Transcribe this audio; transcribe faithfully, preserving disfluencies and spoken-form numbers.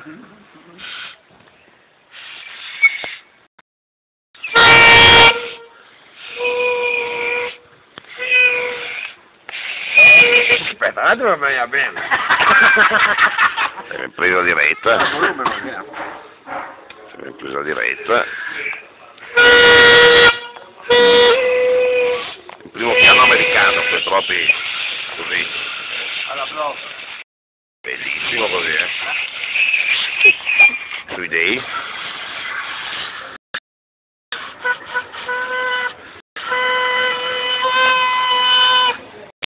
Aspetta, un attimo va bene. Siamo in presa diretta. Siamo in presa diretta. Il primo piano americano, poi troppi così. Bellissimo così, eh. Sui dei.